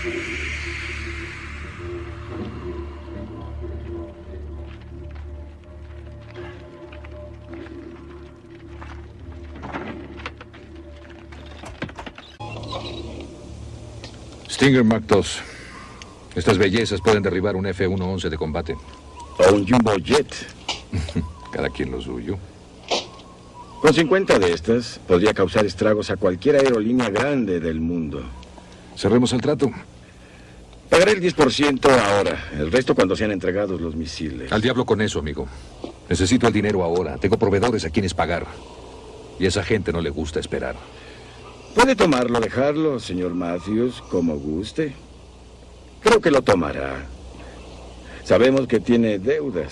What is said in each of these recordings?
Stinger Mark II. Estas bellezas pueden derribar un F-111 de combate. O un Jumbo Jet. Cada quien lo suyo. Con 50 de estas, podría causar estragos a cualquier aerolínea grande del mundo. Cerremos el trato. Pagaré el 10% ahora. El resto cuando sean entregados los misiles. Al diablo con eso, amigo. Necesito el dinero ahora. Tengo proveedores a quienes pagar. Y a esa gente no le gusta esperar. Puede tomarlo, dejarlo, señor Matthews, como guste. Creo que lo tomará. Sabemos que tiene deudas.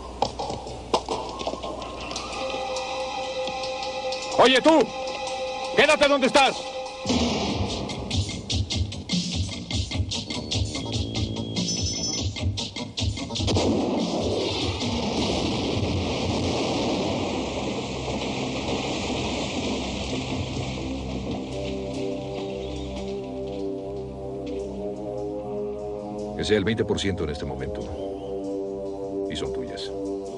Oye, tú. Quédate donde estás. Que sea el 20% en este momento. Y son tuyas.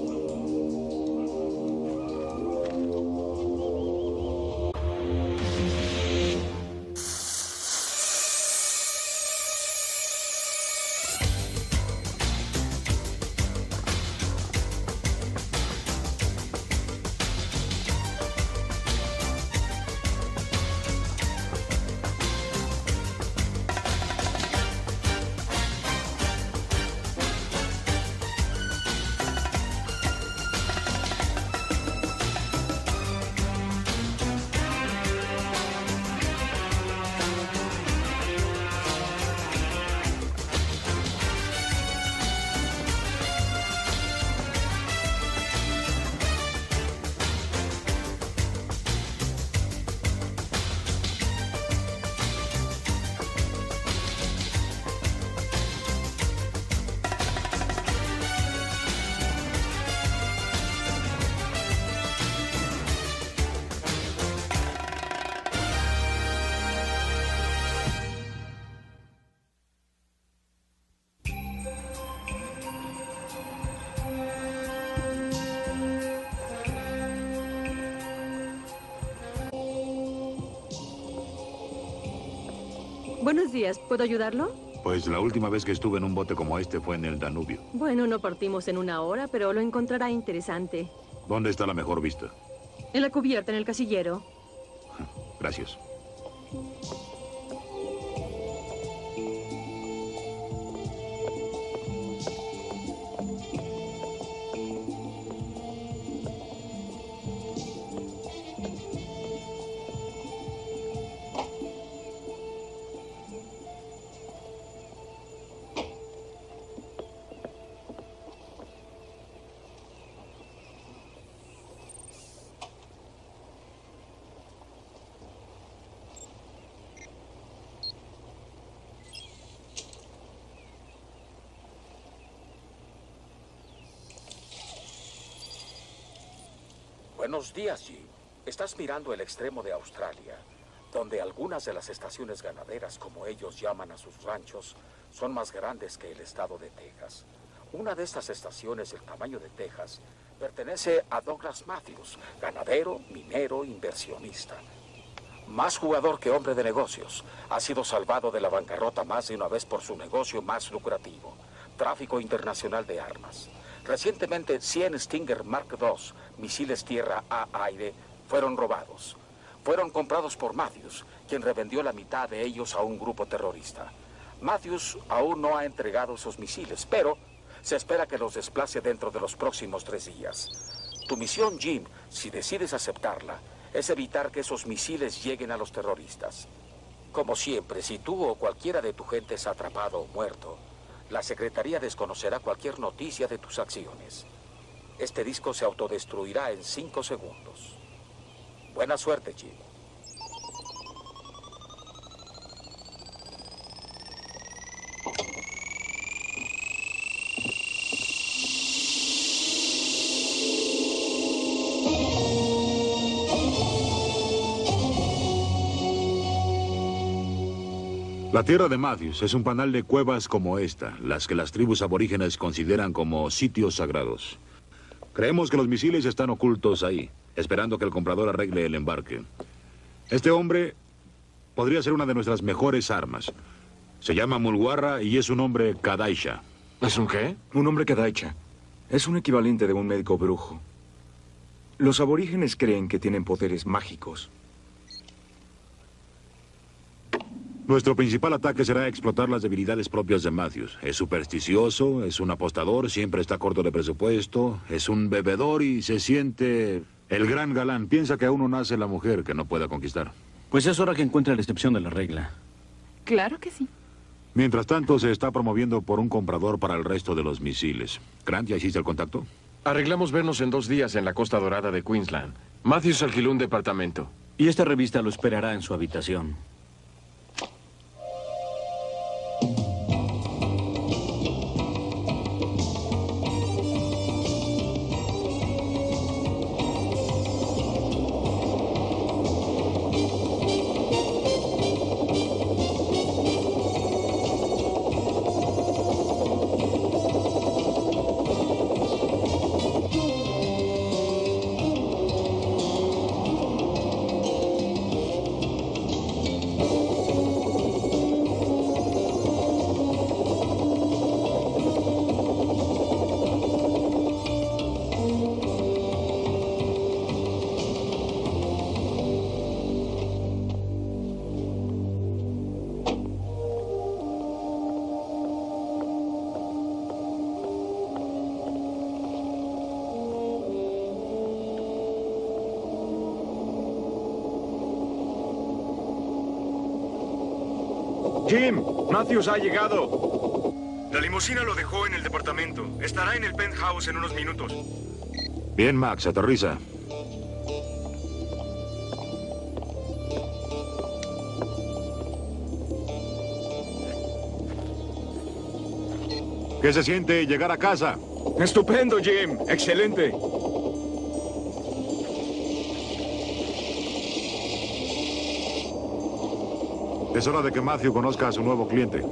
Buenos días, ¿puedo ayudarlo? Pues la última vez que estuve en un bote como este fue en el Danubio. Bueno, no partimos en una hora, pero lo encontrará interesante. ¿Dónde está la mejor vista? En la cubierta, en el casillero. Gracias. Buenos días, Jim. Estás mirando el extremo de Australia, donde algunas de las estaciones ganaderas, como ellos llaman a sus ranchos, son más grandes que el estado de Texas. Una de estas estaciones, del tamaño de Texas, pertenece a Douglas Matthews, ganadero, minero, inversionista. Más jugador que hombre de negocios, ha sido salvado de la bancarrota más de una vez por su negocio más lucrativo, tráfico internacional de armas. Recientemente, 100 Stinger Mark II, misiles tierra-a-aire, fueron robados. Fueron comprados por Matthews, quien revendió la mitad de ellos a un grupo terrorista. Matthews aún no ha entregado esos misiles, pero se espera que los desplace dentro de los próximos 3 días. Tu misión, Jim, si decides aceptarla, es evitar que esos misiles lleguen a los terroristas. Como siempre, si tú o cualquiera de tu gente es atrapado o muerto, la Secretaría desconocerá cualquier noticia de tus acciones. Este disco se autodestruirá en 5 segundos. Buena suerte, Jim. La tierra de Matthews es un panal de cuevas como esta, las que las tribus aborígenes consideran como sitios sagrados. Creemos que los misiles están ocultos ahí, esperando que el comprador arregle el embarque. Este hombre podría ser una de nuestras mejores armas. Se llama Mulguarra y es un hombre Kadaisha. ¿Es un qué? Un hombre Kadaisha. Es un equivalente de un médico brujo. Los aborígenes creen que tienen poderes mágicos. Nuestro principal ataque será explotar las debilidades propias de Matthews. Es supersticioso, es un apostador, siempre está corto de presupuesto, es un bebedor y se siente el gran galán. Piensa que aún no nace la mujer que no pueda conquistar. Pues es hora que encuentre la excepción de la regla. Claro que sí. Mientras tanto, se está promoviendo por un comprador para el resto de los misiles. Grant, ¿ya hiciste el contacto? Arreglamos vernos en 2 días en la Costa Dorada de Queensland. Matthews alquiló un departamento. Y esta revista lo esperará en su habitación. Jim, Matthews ha llegado. La limusina lo dejó en el departamento. Estará en el penthouse en unos minutos. Bien, Max, aterriza. ¿Qué se siente llegar a casa? Estupendo, Jim. Excelente. Es hora de que Matthew conozca a su nuevo cliente.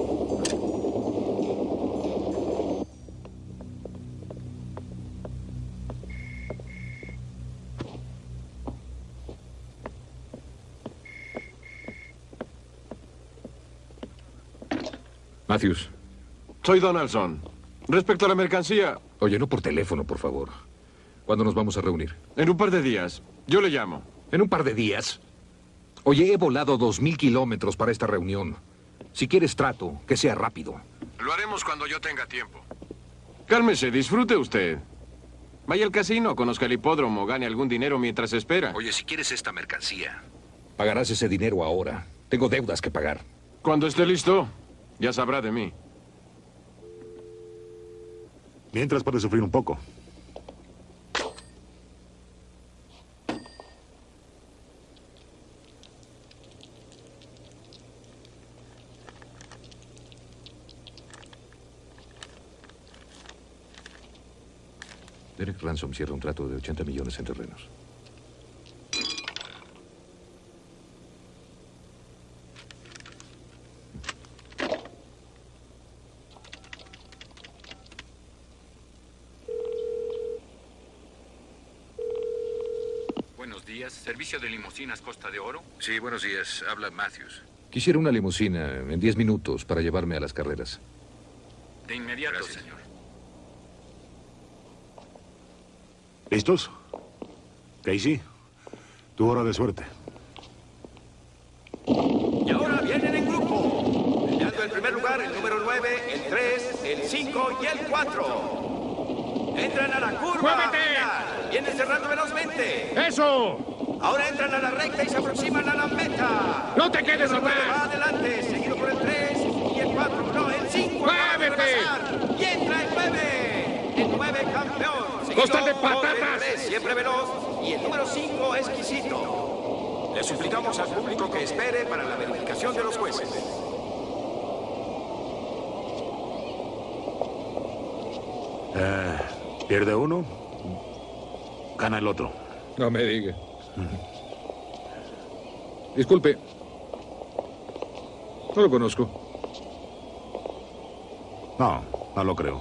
Matthews. Soy Donaldson. Respecto a la mercancía, Oye, no por teléfono, por favor. ¿Cuándo nos vamos a reunir? en un par de días. Yo le llamo. ¿En un par de días? Oye, he volado 2000 kilómetros para esta reunión. Si quieres trato, que sea rápido. Lo haremos cuando yo tenga tiempo. Cálmese, disfrute usted. Vaya al casino, conozca el hipódromo, gane algún dinero mientras espera. Oye, si quieres esta mercancía, pagarás ese dinero ahora. Tengo deudas que pagar. Cuando esté listo, ya sabrá de mí. Mientras puede sufrir un poco. Derek Ransom cierra un trato de 80 millones en terrenos. Buenos días, ¿servicio de limusinas Costa de Oro? Sí, buenos días. Habla Matthews. Quisiera una limusina en 10 minutos para llevarme a las carreras. De inmediato, Gracias. señor. ¿Listos? Casey, tu hora de suerte. Y ahora vienen en grupo. Peleando en primer lugar el número 9, el 3, el 5 y el 4. Entran a la curva. ¡Muévete! Final. Vienen cerrando velozmente. ¡Eso! Ahora entran a la recta y se aproximan a la meta. ¡No te quedes El 9 atrás! va adelante, seguido por el 3 y el 4. No, el 5. ¡Muévete! Y entra el 9. El 9 campeón. ¡Costa de Seguido por el patatas! 3, siempre veloz. Y el número 5 exquisito. Le suplicamos al público que espere para la verificación de los jueces. Pierde uno, gana el otro. No me diga. Disculpe. No lo conozco. No, no lo creo.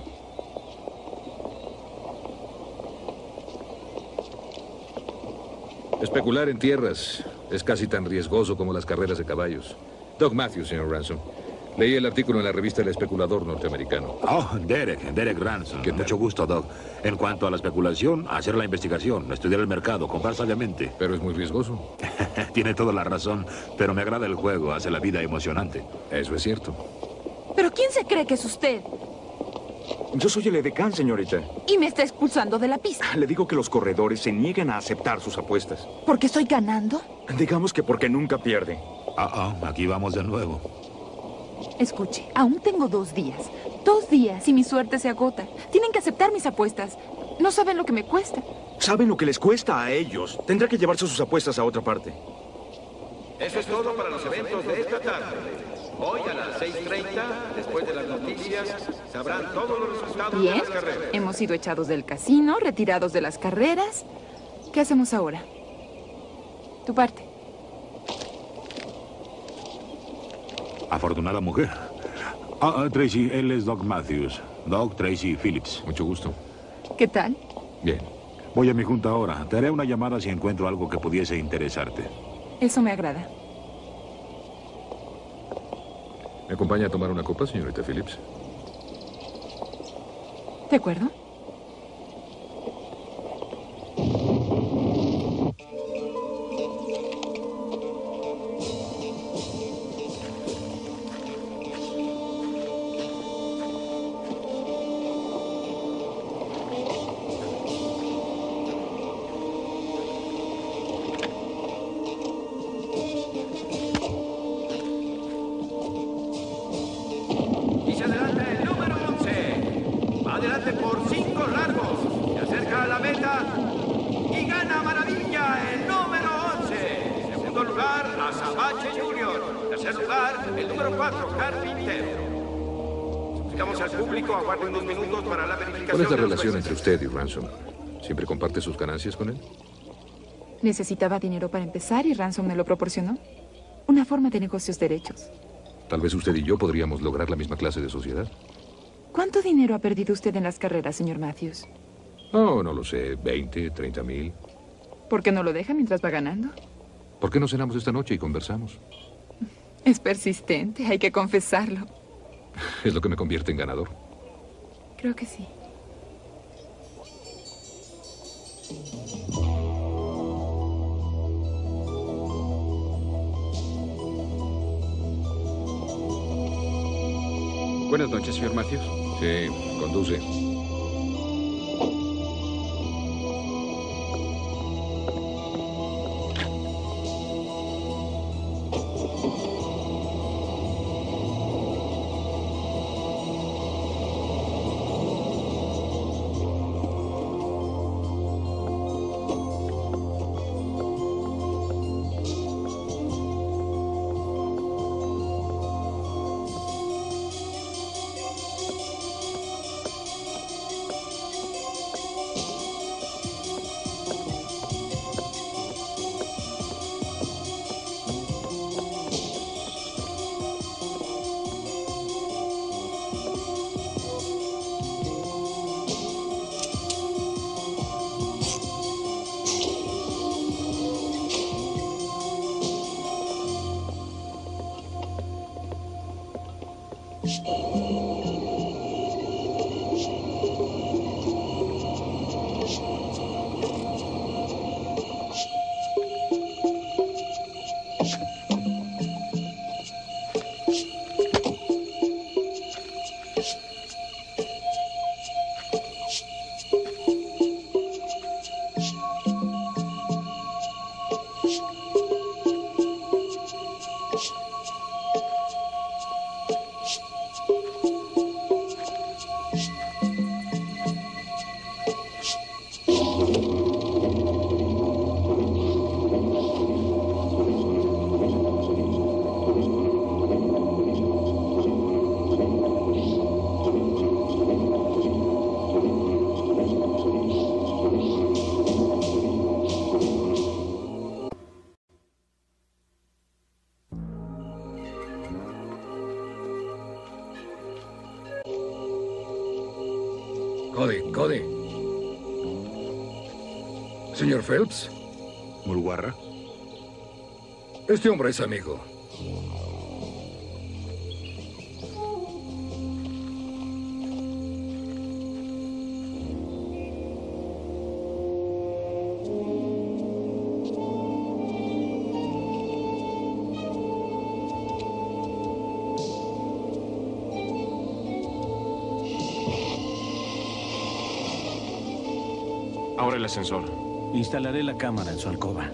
Especular en tierras es casi tan riesgoso como las carreras de caballos. Doug Matthews, señor Ransom. Leí el artículo en la revista El Especulador norteamericano. Oh, Derek Ransom. Mucho gusto, Doug. En cuanto a la especulación, hacer la investigación, estudiar el mercado, comprar sabiamente. Pero es muy riesgoso. Tiene toda la razón, pero me agrada el juego, hace la vida emocionante. Eso es cierto. ¿Pero quién se cree que es usted? Yo soy el edecán, señorita. Y me está expulsando de la pista. Le digo que los corredores se niegan a aceptar sus apuestas. ¿Porque estoy ganando? Digamos que porque nunca pierde. Aquí vamos de nuevo. Escuche, aún tengo 2 días. 2 días y mi suerte se agota. Tienen que aceptar mis apuestas. No saben lo que me cuesta. Saben lo que les cuesta a ellos. Tendrá que llevarse sus apuestas a otra parte. Eso es todo para los eventos de esta tarde. Hoy a las 6:30, después de las noticias, sabrán todos los resultados Bien, de las carreras. hemos sido echados del casino, retirados de las carreras. ¿Qué hacemos ahora? Tu parte. Afortunada mujer. Tracy, él es Doug Matthews. Doug Tracy Phillips. Mucho gusto. ¿Qué tal? Bien. Voy a mi junta ahora. Te haré una llamada si encuentro algo que pudiese interesarte. Eso me agrada. ¿Me acompaña a tomar una copa, señorita Phillips? ¿De acuerdo? Y se adelanta el número 11. Va adelante por 5 largos. Se acerca a la meta y gana maravilla el número 11. Segundo lugar, Azabache Jr. Tercer lugar, el número 4, Carpintero. Suplicamos al público, aguarden 2 minutos para la verificación. ¿Cuál es la de los relación jueces. entre usted y Ransom? ¿Siempre comparte sus ganancias con él? Necesitaba dinero para empezar y Ransom me lo proporcionó. Una forma de negocios derechos. Tal vez usted y yo podríamos lograr la misma clase de sociedad. ¿Cuánto dinero ha perdido usted en las carreras, señor Matthews? Oh, no lo sé, 20, 30 mil. ¿Por qué no lo deja mientras va ganando? ¿Por qué no cenamos esta noche y conversamos? Es persistente, hay que confesarlo. Es lo que me convierte en ganador. Creo que sí. Buenas noches, señor Matthews. Sí, conduce. Cody. Señor Phelps. Mulguarra. Este hombre es amigo. Ahora el ascensor. Instalaré la cámara en su alcoba.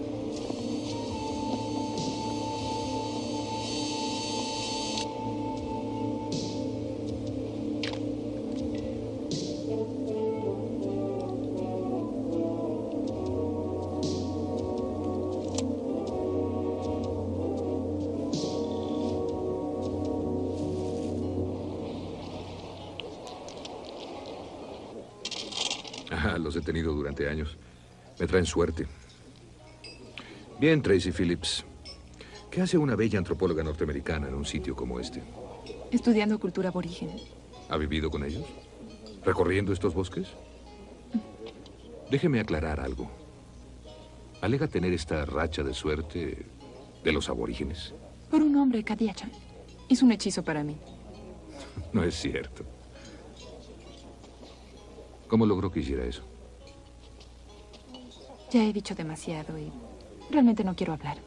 Los he tenido durante años. Me traen suerte. Bien, Tracy Phillips. ¿Qué hace una bella antropóloga norteamericana en un sitio como este? Estudiando cultura aborigen. ¿Ha vivido con ellos? ¿Recorriendo estos bosques? Déjeme aclarar algo. ¿Alega tener esta racha de suerte de los aborígenes? Por un hombre, Kadiacha. Hizo un hechizo para mí. No es cierto. ¿Cómo logró que hiciera eso? Ya he dicho demasiado y realmente no quiero hablar.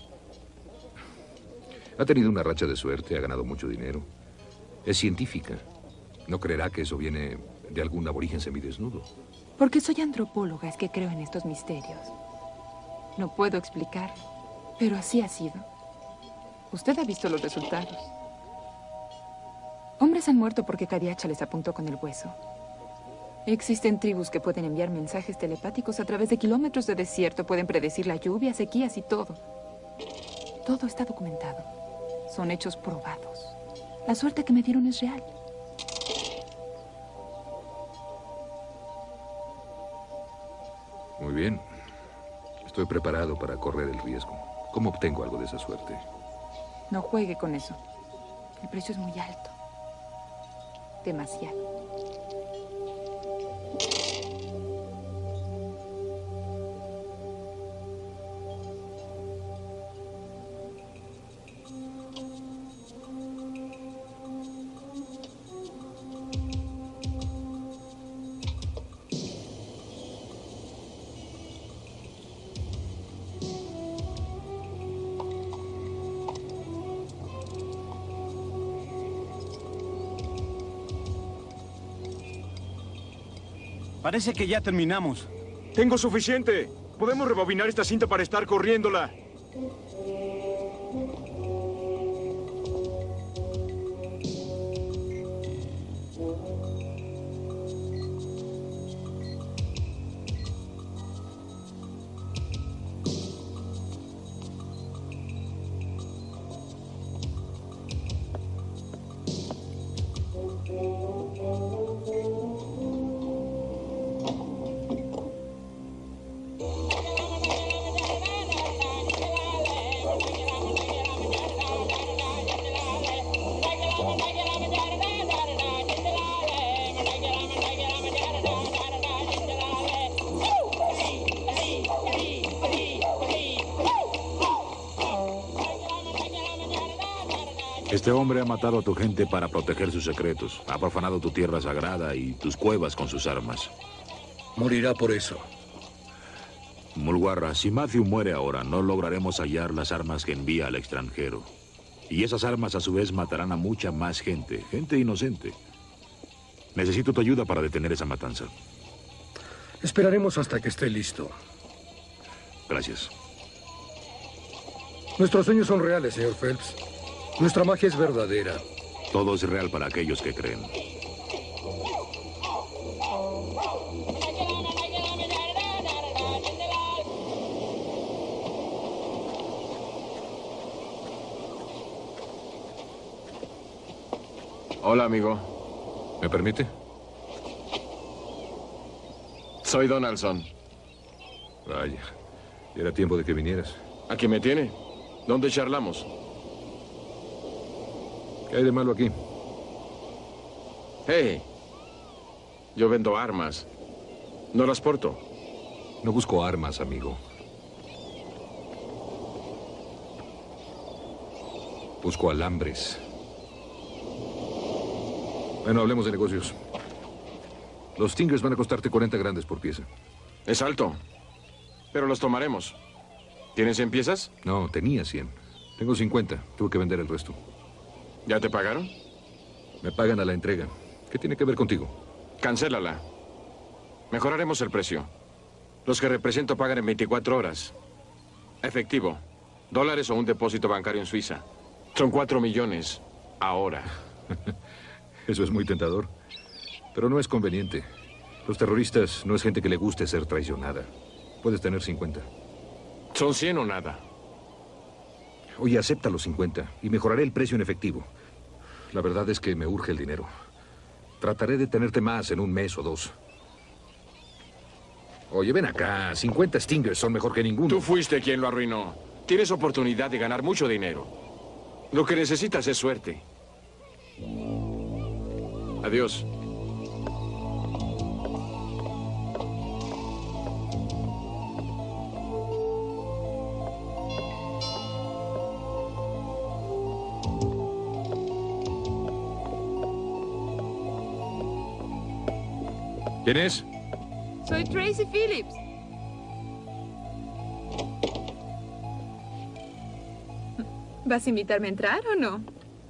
Ha tenido una racha de suerte, ha ganado mucho dinero. Es científica. ¿No creerá que eso viene de algún aborigen semidesnudo? Porque soy antropóloga es que creo en estos misterios. No puedo explicar, pero así ha sido. Usted ha visto los resultados. Hombres han muerto porque Kadiacha les apuntó con el hueso. Existen tribus que pueden enviar mensajes telepáticos a través de kilómetros de desierto. Pueden predecir la lluvia, sequías y todo. Todo está documentado. Son hechos probados. La suerte que me dieron es real. Muy bien. Estoy preparado para correr el riesgo. ¿Cómo obtengo algo de esa suerte? No juegue con eso. El precio es muy alto. Demasiado. Parece que ya terminamos. Tengo suficiente. Podemos rebobinar esta cinta para estar corriéndola. Este hombre ha matado a tu gente para proteger sus secretos. Ha profanado tu tierra sagrada y tus cuevas con sus armas. Morirá por eso. Mulguarra, si Matthew muere ahora, no lograremos hallar las armas que envía al extranjero. Y esas armas a su vez matarán a mucha más gente, gente inocente. Necesito tu ayuda para detener esa matanza. Esperaremos hasta que esté listo. Gracias. Nuestros sueños son reales, señor Phelps. Nuestra magia es verdadera. Todo es real para aquellos que creen. Hola, amigo. ¿Me permite? Soy Donaldson. Vaya, era tiempo de que vinieras. ¿Aquí me tiene? ¿Dónde charlamos? ¿Qué hay de malo aquí? Hey, Yo vendo armas. No las porto. No busco armas, amigo. Busco alambres. Bueno, hablemos de negocios. Los Stingers van a costarte 40 grandes por pieza. Es alto. Pero los tomaremos. ¿Tienes 100 piezas? No, tenía 100. Tengo 50. Tuve que vender el resto. ¿Ya te pagaron? Me pagan a la entrega. ¿Qué tiene que ver contigo? Cancélala. Mejoraremos el precio. Los que represento pagan en 24 horas. Efectivo. Dólares o un depósito bancario en Suiza. Son 4 millones. Ahora. Eso es muy tentador. Pero no es conveniente. Los terroristas no es gente que le guste ser traicionada. Puedes tener 50. Son 100 o nada. Oye, acepta los 50 y mejoraré el precio en efectivo. La verdad es que me urge el dinero. Trataré de tenerte más en un mes o 2. Oye, ven acá. 50 Stingers son mejor que ninguno. Tú fuiste quien lo arruinó. Tienes oportunidad de ganar mucho dinero. Lo que necesitas es suerte. Adiós. ¿Quién es? Soy Tracy Phillips. ¿Vas a invitarme a entrar o no?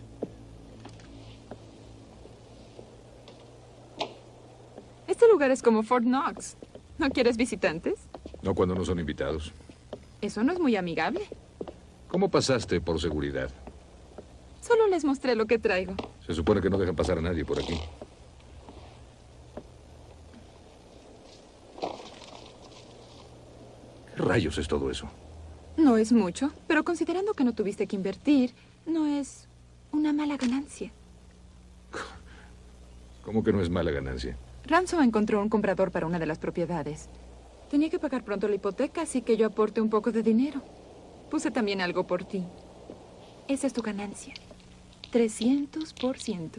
Este lugar es como Fort Knox. ¿No quieres visitantes? No cuando no son invitados. Eso no es muy amigable. ¿Cómo pasaste por seguridad? Solo les mostré lo que traigo. Se supone que no dejan pasar a nadie por aquí. ¿Qué rayos es todo eso? No es mucho, pero considerando que no tuviste que invertir, no es una mala ganancia. ¿Cómo que no es mala ganancia? Ransom encontró un comprador para una de las propiedades. Tenía que pagar pronto la hipoteca, así que yo aporté un poco de dinero. Puse también algo por ti. Esa es tu ganancia. 300%.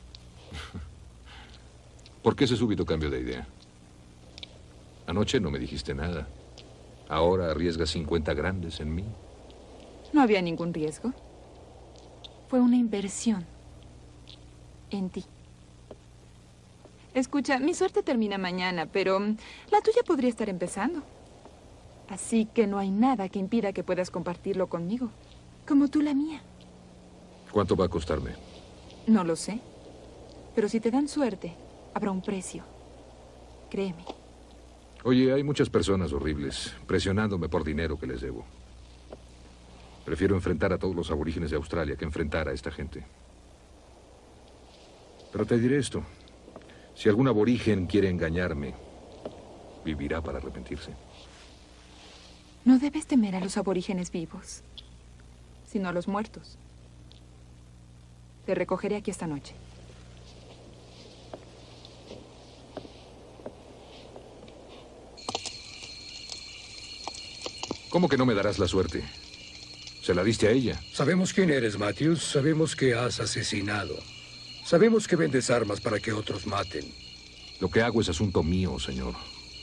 ¿Por qué ese súbito cambio de idea? Anoche no me dijiste nada. Ahora arriesgas 50 grandes en mí. No había ningún riesgo. Fue una inversión en ti. Escucha, mi suerte termina mañana, pero la tuya podría estar empezando. Así que no hay nada que impida que puedas compartirlo conmigo, como tú la mía. ¿Cuánto va a costarme? No lo sé, pero si te dan suerte, habrá un precio. Créeme. Oye, hay muchas personas horribles presionándome por dinero que les debo. Prefiero enfrentar a todos los aborígenes de Australia que enfrentar a esta gente. Pero te diré esto. Si algún aborigen quiere engañarme, vivirá para arrepentirse. No debes temer a los aborígenes vivos, sino a los muertos. Te recogeré aquí esta noche. ¿Cómo que no me darás la suerte? Se la diste a ella. Sabemos quién eres, Matthews. Sabemos que has asesinado. Sabemos que vendes armas para que otros maten. Lo que hago es asunto mío, señor.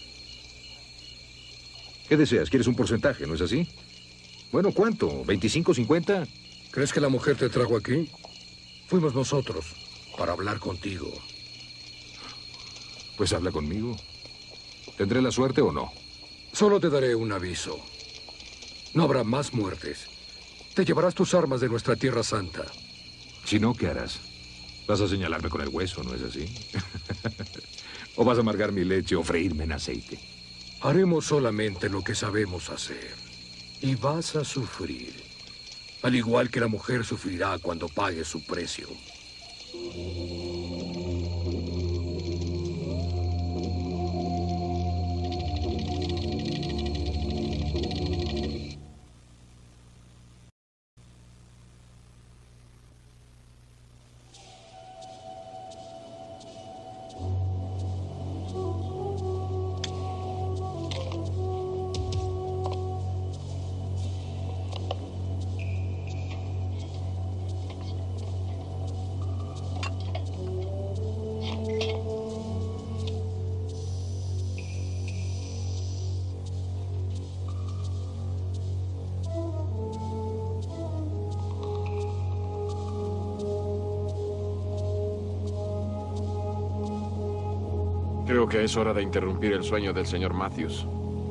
¿Qué deseas? ¿Quieres un porcentaje, no es así? Bueno, ¿cuánto? ¿25, 50? ¿Crees que la mujer te trajo aquí? Fuimos nosotros para hablar contigo. Pues habla conmigo. ¿Tendré la suerte o no? Solo te daré un aviso. No habrá más muertes. Te llevarás tus armas de nuestra Tierra Santa. Si no, ¿qué harás? Vas a señalarme con el hueso, ¿no es así? ¿O vas a amargar mi leche o freírme en aceite? Haremos solamente lo que sabemos hacer. Y vas a sufrir. Al igual que la mujer sufrirá cuando pague su precio. Creo que es hora de interrumpir el sueño del señor Matthews.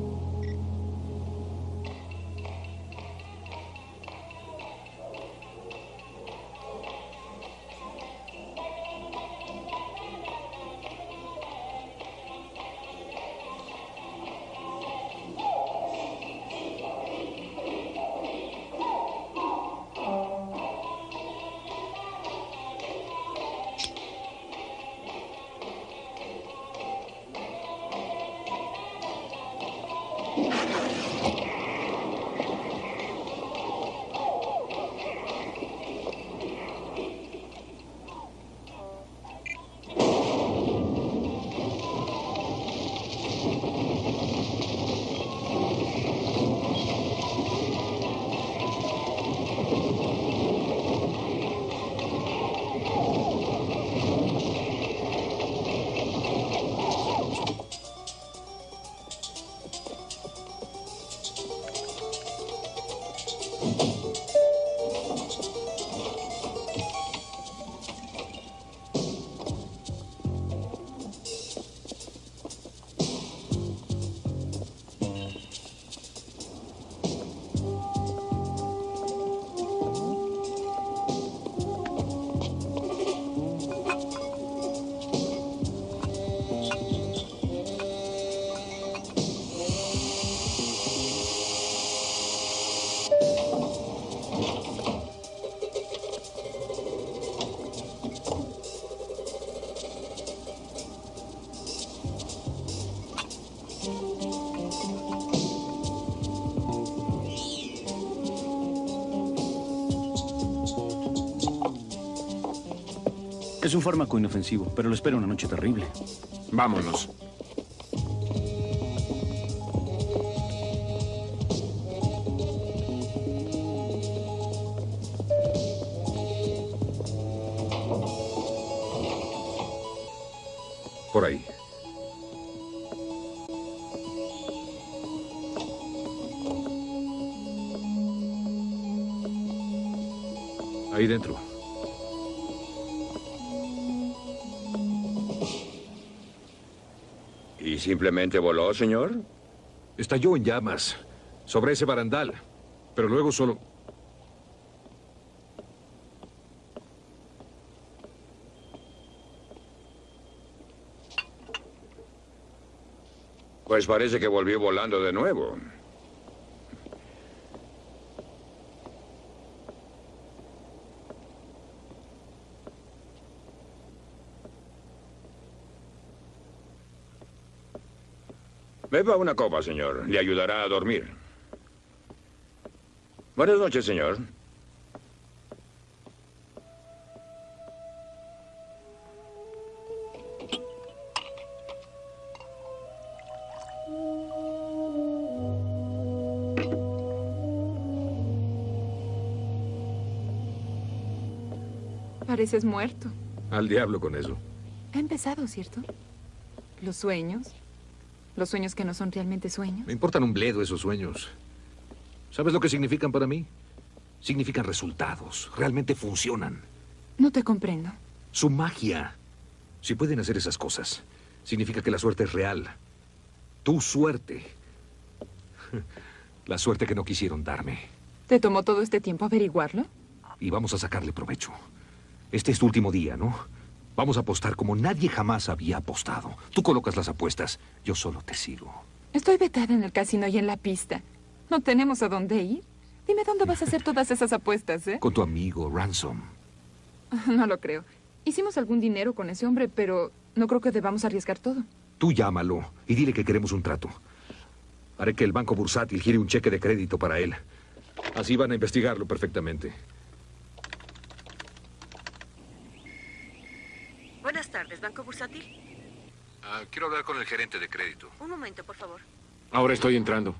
Es un fármaco inofensivo, pero lo espera una noche terrible. Vámonos. Por ahí. Ahí dentro. ¿Y simplemente voló, señor? Estalló en llamas sobre ese barandal, pero luego solo... Pues parece que volvió volando de nuevo. Beba una copa, señor. Le ayudará a dormir. Buenas noches, señor. Pareces muerto. Al diablo con eso. Ha empezado, ¿cierto? Los sueños. Los sueños que no son realmente sueños. Me importan un bledo esos sueños. ¿Sabes lo que significan para mí? Significan resultados. Realmente funcionan. No te comprendo. Su magia. Si pueden hacer esas cosas, significa que la suerte es real. Tu suerte. La suerte que no quisieron darme. ¿Te tomó todo este tiempo averiguarlo? Y vamos a sacarle provecho. Este es tu último día, ¿no? Vamos a apostar como nadie jamás había apostado. Tú colocas las apuestas, yo solo te sigo. Estoy vetada en el casino y en la pista. No tenemos a dónde ir. Dime dónde vas a hacer todas esas apuestas, ¿eh? Con tu amigo, Ransom. No lo creo. Hicimos algún dinero con ese hombre, pero no creo que debamos arriesgar todo. Tú llámalo y dile que queremos un trato. Haré que el banco bursátil gire un cheque de crédito para él. Así van a investigarlo perfectamente. Buenas tardes, ¿Banco Bursátil? Quiero hablar con el gerente de crédito. Un momento, por favor. Ahora estoy entrando.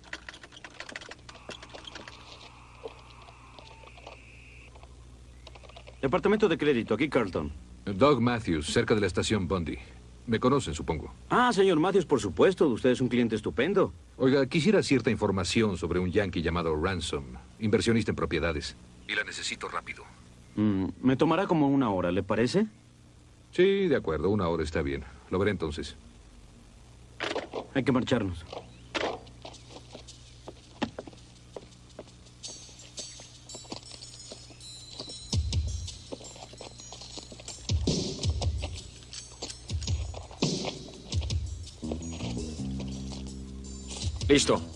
Departamento de crédito, aquí Carlton. Doug Matthews, cerca de la estación Bundy. Me conocen, supongo. Ah, señor Matthews, por supuesto. Usted es un cliente estupendo. Oiga, quisiera cierta información sobre un yankee llamado Ransom, inversionista en propiedades. Y la necesito rápido. Me tomará como una hora, ¿le parece? Sí, de acuerdo. 1 hora está bien. Lo veré entonces. Hay que marcharnos. Listo.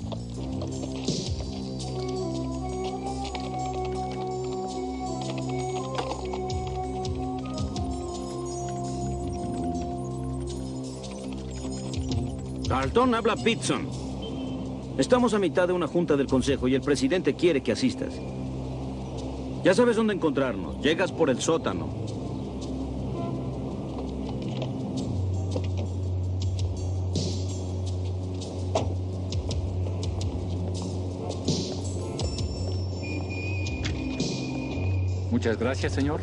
Carlton, habla Pitson. Estamos a mitad de una junta del consejo y el presidente quiere que asistas. Ya sabes dónde encontrarnos. Llegas por el sótano. Muchas gracias, señor.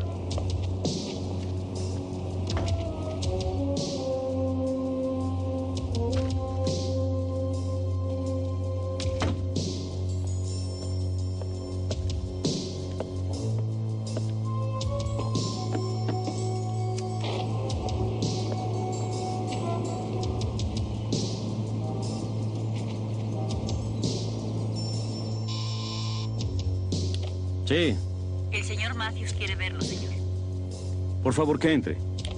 Sí. El señor Matthews quiere verlo, señor. Por favor, que entre.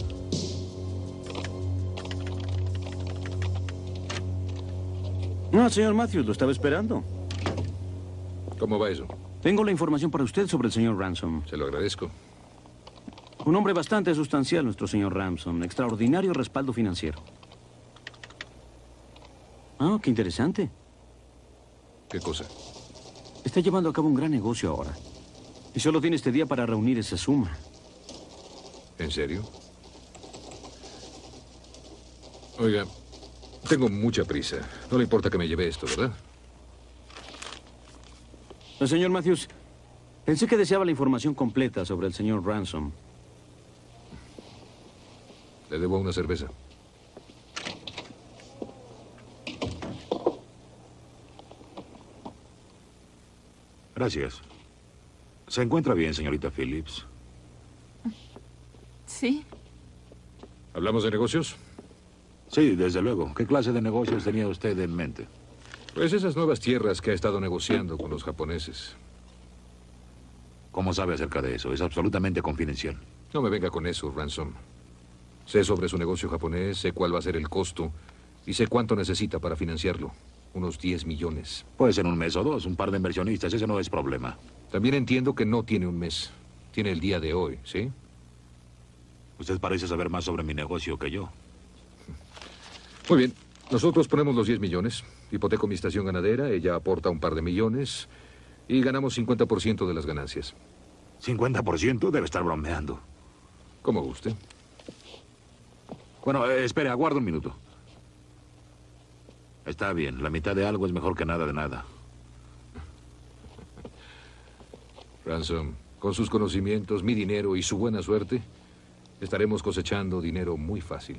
No, señor Matthews, lo estaba esperando. ¿Cómo va eso? Tengo la información para usted sobre el señor Ransom. Se lo agradezco. Un hombre bastante sustancial, nuestro señor Ransom. Extraordinario respaldo financiero. Ah, qué interesante. ¿Qué cosa? Está llevando a cabo un gran negocio ahora. Y solo tiene este día para reunir esa suma. ¿En serio? Oiga, tengo mucha prisa. No le importa que me lleve esto, ¿verdad? Señor Matthews, pensé que deseaba la información completa sobre el señor Ransom. Le debo una cerveza. Gracias. ¿Se encuentra bien, señorita Phillips? Sí. ¿Hablamos de negocios? Sí, desde luego. ¿Qué clase de negocios tenía usted en mente? Pues esas nuevas tierras que ha estado negociando con los japoneses. ¿Cómo sabe acerca de eso? Es absolutamente confidencial. No me venga con eso, Ransom. Sé sobre su negocio japonés, sé cuál va a ser el costo y sé cuánto necesita para financiarlo. Unos 10 millones. Pues en un mes o dos, un par de inversionistas, ese no es problema. También entiendo que no tiene un mes. Tiene el día de hoy, ¿sí? Usted parece saber más sobre mi negocio que yo. Muy bien. Nosotros ponemos los 10 millones. Hipoteco mi estación ganadera, ella aporta un par de millones y ganamos 50% de las ganancias. ¿50%? Debe estar bromeando. Como guste. Bueno, espere, aguarda un minuto. Está bien, la mitad de algo es mejor que nada de nada. Ransom, con sus conocimientos, mi dinero y su buena suerte, estaremos cosechando dinero muy fácil.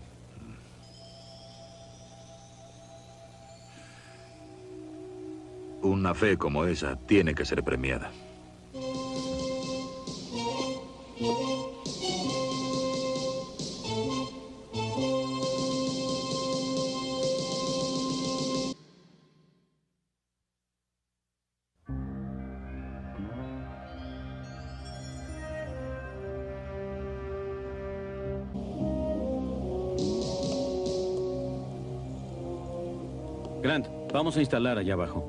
Una fe como esa tiene que ser premiada. Grant, vamos a instalar allá abajo.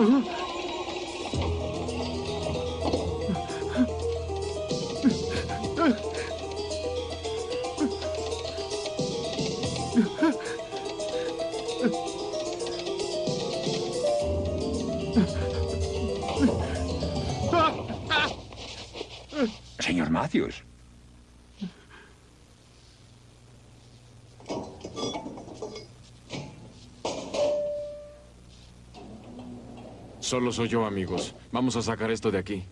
Señor Matthews. Solo soy yo, amigos. Vamos a sacar esto de aquí.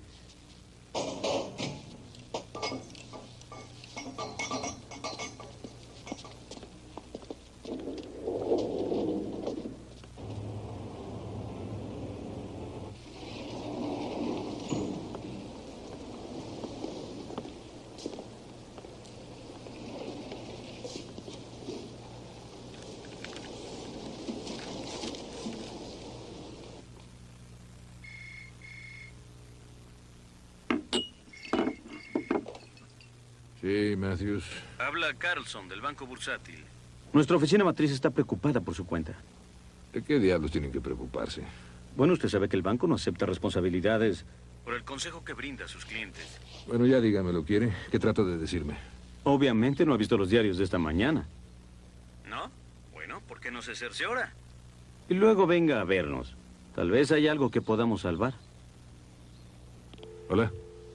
Sí, Matthews. Habla Carlson, del Banco Bursátil. Nuestra oficina matriz está preocupada por su cuenta. ¿De qué diablos tienen que preocuparse? Bueno, usted sabe que el banco no acepta responsabilidades por el consejo que brinda a sus clientes. Bueno, ya dígame, ¿quiere? ¿Qué trata de decirme? Obviamente no ha visto los diarios de esta mañana. ¿No? Bueno, ¿por qué no se cerciora? Y luego venga a vernos. Tal vez haya algo que podamos salvar. Hola.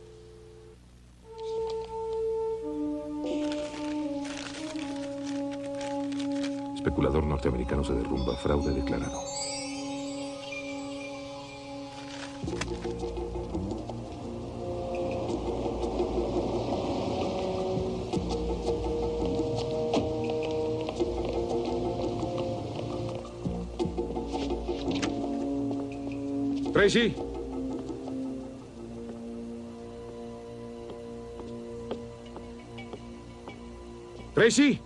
Especulador norteamericano se derrumba. Fraude declarado. Tracy. Tracy.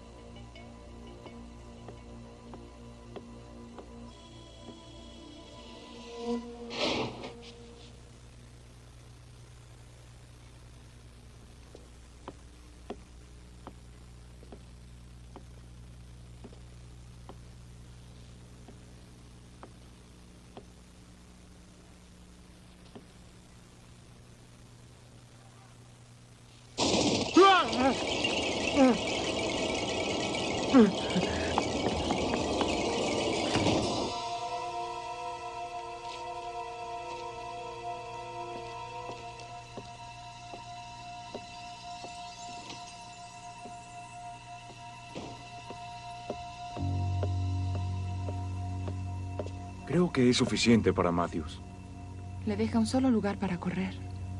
Creo que es suficiente para Matthews. Le deja un solo lugar para correr.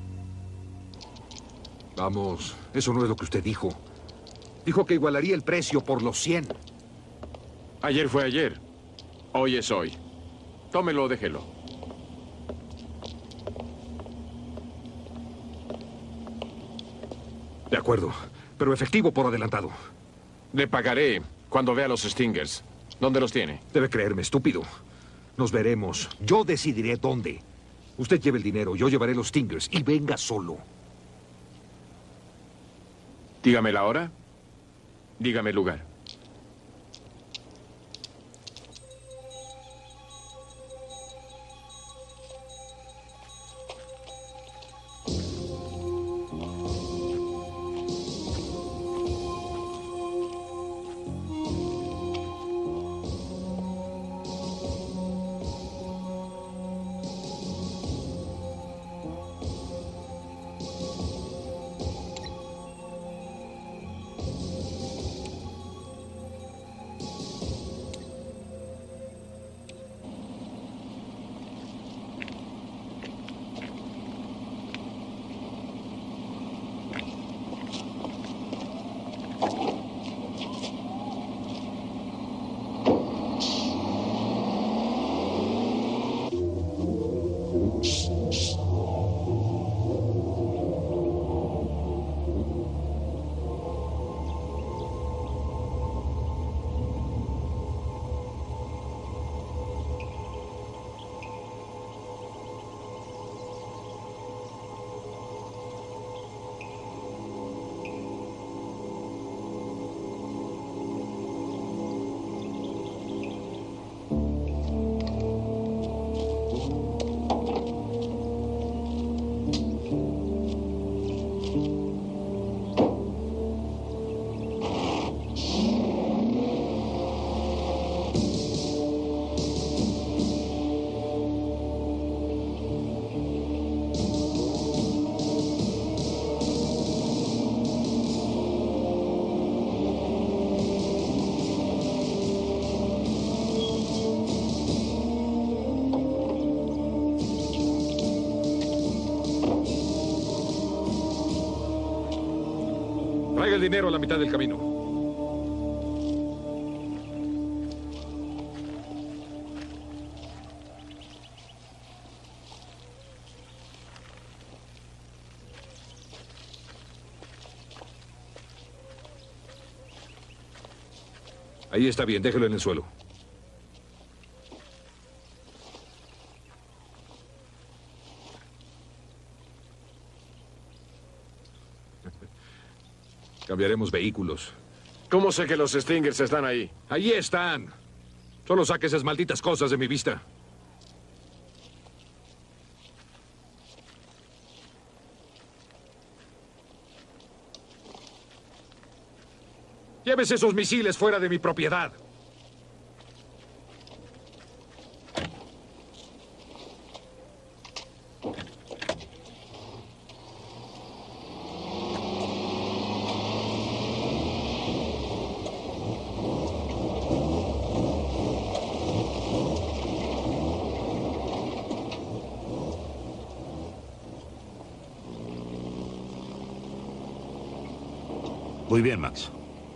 Vamos, eso no es lo que usted dijo. Dijo que igualaría el precio por los 100. Ayer fue ayer. Hoy es hoy. Tómelo o déjelo. De acuerdo, pero efectivo por adelantado. Le pagaré cuando vea los Stingers. ¿Dónde los tiene? Debe creerme, estúpido. Nos veremos. Yo decidiré dónde. Usted lleve el dinero, yo llevaré los Stingers y venga solo. Dígame la hora. Dígame el lugar. Entrega el dinero a la mitad del camino. Ahí está bien, déjelo en el suelo. Cambiaremos vehículos. ¿Cómo sé que los Stingers están ahí? Ahí están. Solo saque esas malditas cosas de mi vista. Llévese esos misiles fuera de mi propiedad. Muy bien, Max.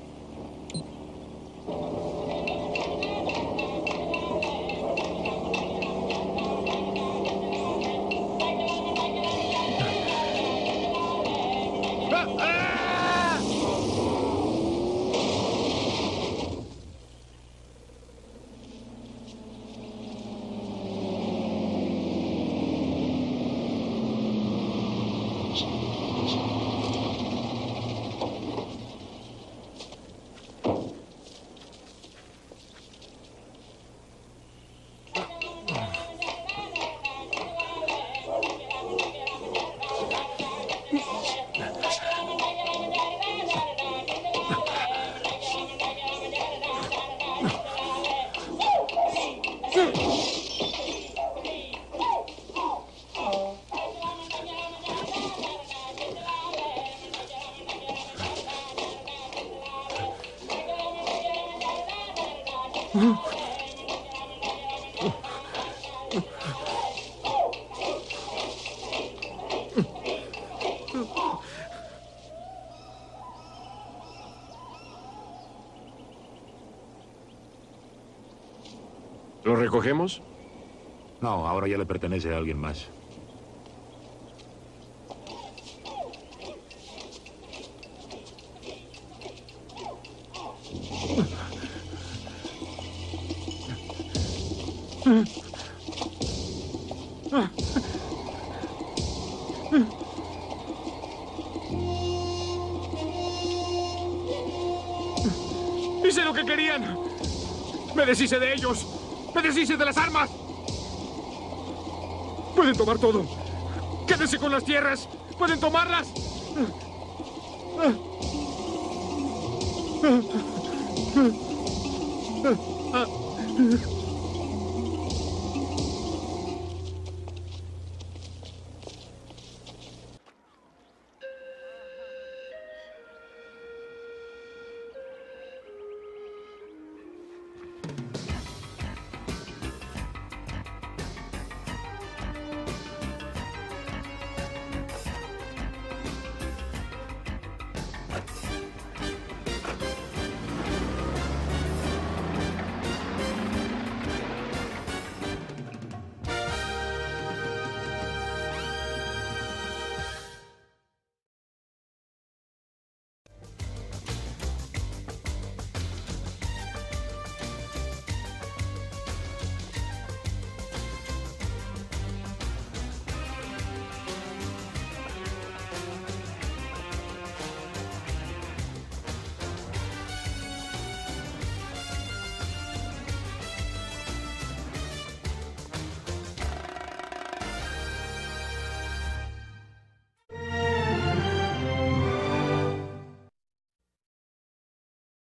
¿Lo recogemos? No, ahora ya le pertenece a alguien más. ¡Hice lo que querían! ¡Me deshice de ellos! ¡Me deshice de las armas! ¡Pueden tomar todo! ¡Quédense con las tierras! ¡Pueden tomarlas!